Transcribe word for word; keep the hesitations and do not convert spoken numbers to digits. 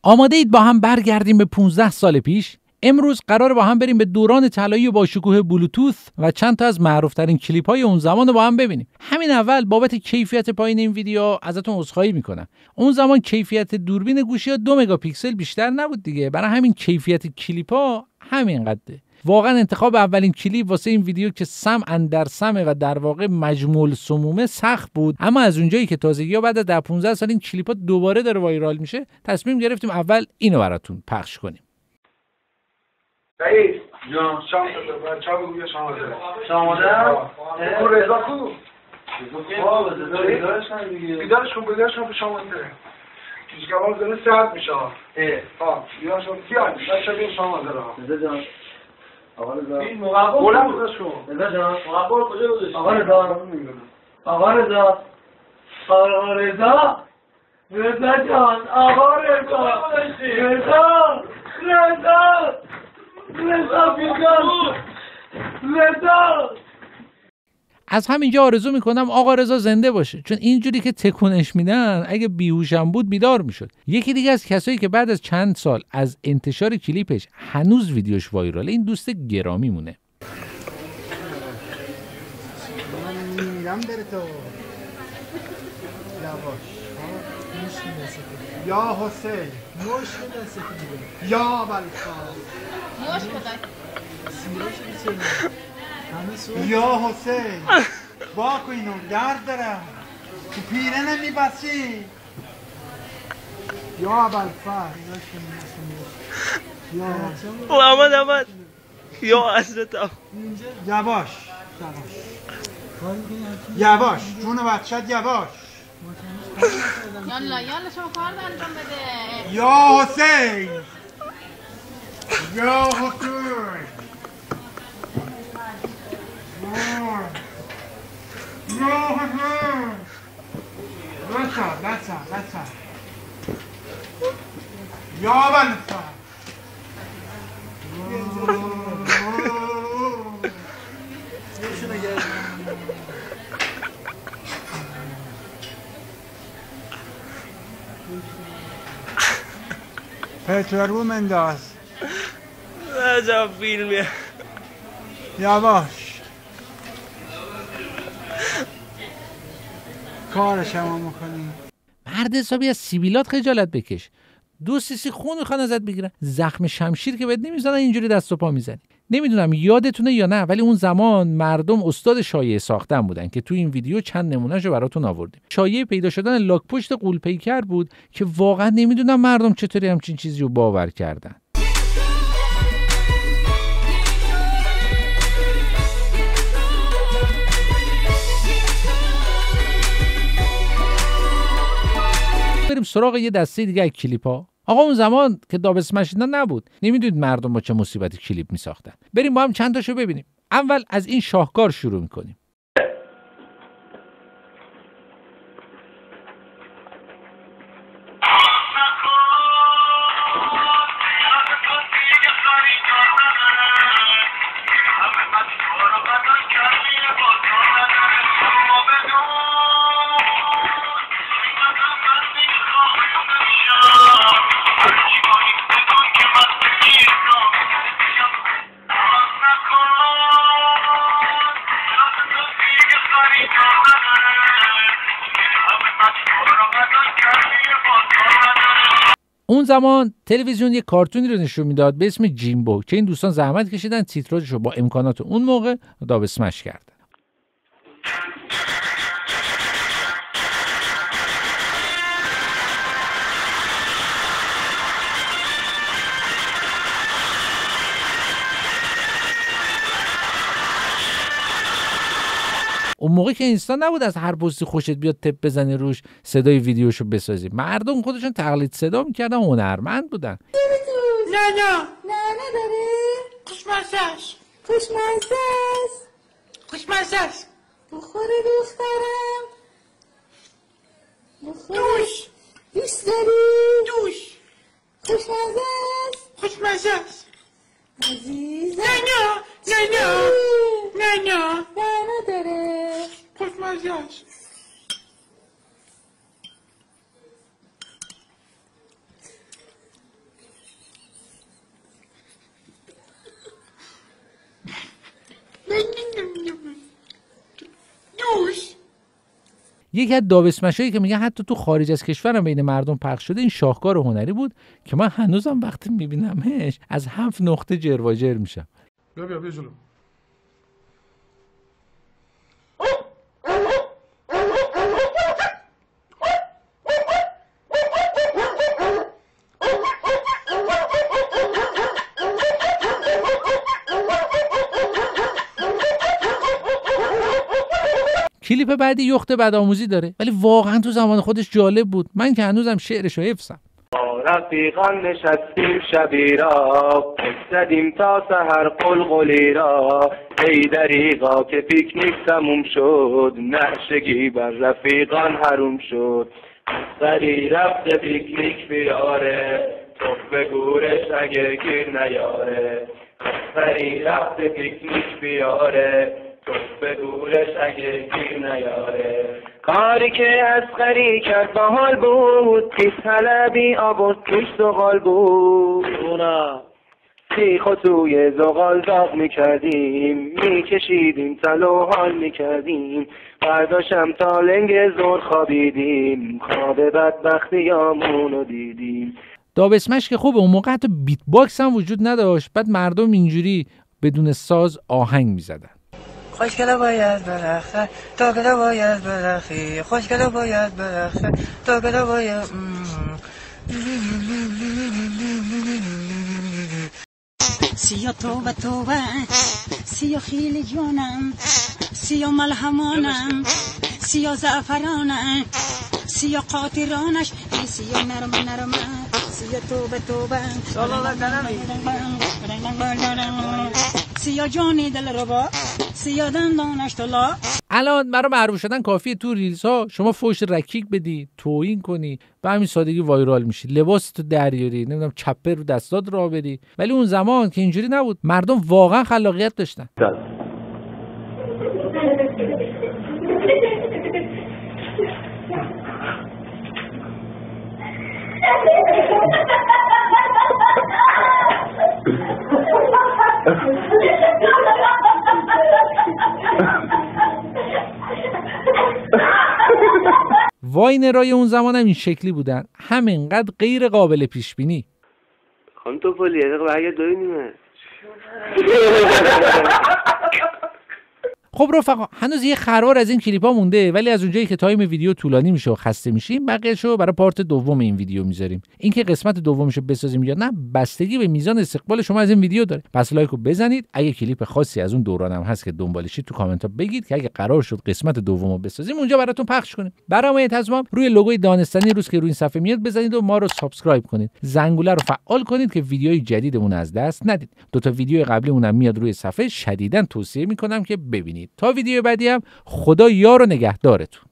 آماده اید با هم برگردیم به پانزده سال پیش؟ امروز قراره با هم بریم به دوران طلایی با شکوه بلوتوث و چند تا از معروف‌ترین کلیپ‌های اون زمان رو با هم ببینیم. همین اول بابت کیفیت پایین این ویدیو ازتون عذرخواهی میکنم. اون زمان کیفیت دوربین گوشی‌ها دو مگاپیکسل بیشتر نبود دیگه. برای همین کیفیت کلیپ‌ها همینقدره. واقعا انتخاب اولین کلیپ واسه این ویدیو که سم اندر سمه و در واقع مجموع سمومه سخت بود، اما از اونجایی که تازگی‌ها بعد از ده پانزده سال این کلیپ‌ها دوباره داره وایرال میشه، تصمیم گرفتیم اول اینو براتون پخش کنیم. رئیس جان شام بده بچه‌ها بگو بیا شام بده شام بده کو رضا کو آ بده بیدارش کن دیگه بیدارش کن بیدارش کن شام بده دیگه داره ساعت میشه اه ها بیا شام بیا بچه‌ها بیا شام بده رضا جان آقا رضا این مقابل بولم بذارشون رضا جان مقابل کجا گذاشتی آقا رضا آقا رضا آقا رضا رضا جان آقا رضا رضا رضا رضا بیگان رضا. از همینجا آرزو میکنم آقا رضا زنده باشه، چون اینجوری که تکونش میدن اگه بیهوشم بود بیدار میشد. یکی دیگه از کسایی که بعد از چند سال از انتشار کلیپش هنوز ویدیوش وایراله این دوست گرامی مونه. من میرم بره تو یواش یا حسین موش بده سفیده یا بلخان موش بده سیروش بسیده یا حسین باکو اینو درد دارم تو پیره نمیبسی یا بلخان یا محمد احمد یا حضرتم یواش یواش یواش جون بچت یواش یالا یالا شما کار انجام بده یا حسین یا حسین یا حسین بسا بسا بسا یا بلسا پترو منداز عجب فیلمیه یواش کارش هم میکنی. مرد حسابی از سیبیلات خجالت بکش. دو سیسی خون میخوان ازت بگیرن، زخم شمشیر که بهت نمیزنن اینجوری دست و پا میزنی. نمیدونم یادتونه یا نه، ولی اون زمان مردم استاد شایعه ساختن بودن که تو این ویدیو چند نمونهشو براتون آوردیم. شایعه پیدا شدن لاک پشت غول‌پیکر بود که واقعا نمیدونم مردم چطوری همچین چیزی رو باور کردن. بریم سراغ یه دسته دیگه از کلیپ‌ها. آقا اون زمان که داب اسمش اینا نبود، نمیدونید مردم با چه مصیبتی کلیپ میساختن. بریم با هم چند تاشو ببینیم. اول از این شاهکار شروع میکنیم. اون زمان تلویزیون یک کارتونی رو نشون میداد به اسم جیمبو که این دوستان زحمت کشیدن تیتراژش رو با امکانات اون موقع داب اسمش کردن. اون موقع که اینستا نبود از هر پستی خوشت بیاد تپ بزنی روش صدای ویدیوشو بسازی. مردم خودشون تقلید صدا میکردن، هنرمند بودن. نه نه نه نداره خوشمزه‌اش خوشمزه‌اش خوشمزه‌اش بخوره دخترم دوش دوست داری دوش خوشمزه‌اش خوشمزه‌اش عزیزم نه نه نه نه نه نه نداره خوشمزه‌اش یکی از دابسمشایی که میگه حتی تو خارج از کشورم بین مردم پخش شده، این شاهکار هنری بود که من هنوزم وقتی میبینمش از هفت نقطه جرواجر میشم. بیا بیا بیا جلو. کلیپ بعدی یخت بدآموزی داره ولی واقعا تو زمان خودش جالب بود. من که هنوزم شعرش رو حفظم. رفیقان نشستیم شبی را زدیم تا سحر قلقلی را ای دریغا که پیکنیک تموم شد نشگی بر رفیقان حروم شد سری رفت پیکنیک بیاره توف گورش اگه گیر نیاره سری رفت پیکنیک بیاره توف گورش اگه گیر نیاره کاری که اسقری کرد باحال بود پیس حلبی آورد توش زغال بود اونا سیخ و توی زغال داغ میکردیم میکشیدیم تل و حال میکردیم برداشم تا لنگ زور خوابیدیم خواب بدبختی آمونو دیدیم. دابسمش که خوبه، اون موقع حتی بیت باکس هم وجود نداشت، بعد مردم اینجوری بدون ساز آهنگ میزدن. خوشگله باید برخه داگله باید برخی خوشگله باید برخه داگله باید سیا توبه توبه سیا خیلی جانم سیا ملهمانم سیا زعفرانم سیا قاطرانش سیا نرم نرم سیا توبه توبه سیا جانی دل ربا سیا دندانش طلا. الان برای معروف شدن کافیه تو ریلز ها شما فوش رکیک بدی، توهین کنی، به همین سادگی وایرال میشی، لباس تو دریاری، نمیدونم چپه رو دستات راه بری. ولی اون زمان که اینجوری نبود، مردم واقعا خلاقیت داشتن. واینرای اون زمان هم این شکلی بودن، همینقدر غیر قابل پیش بینی. خانم توپالی یه دقیقه برگرد ببینیم. خب رفقا، هنوز یه خروار از این کلیپا مونده، ولی از اونجایی که تایم ویدیو طولانی میشه و خسته میشیم، بقیه‌شو برای پارت دوم این ویدیو میذاریم. اینکه قسمت دومشو بسازیم یا نه بستگی به میزان استقبال شما از این ویدیو داره. پس لایکو بزنید. اگه کلیپ خاصی از اون دورانم هست که دنبالشید تو کامنت ها بگید که اگه قرار شد قسمت دومو بسازیم اونجا براتون پخش کنیم. برای حمایت از ما روی لوگوی دانستنی روز که روی این صفحه میاد بزنید و ما رو سابسکرایب کنید. زنگوله رو فعال کنید که ویدیوهای جدیدمون از دست ندید. دو تا ویدیو قبلیمون هم میاد روی صفحه، شدیداً توصیه میکنم که ببینید. تا ویدیو بعدی هم خدا یار و نگهدارتون.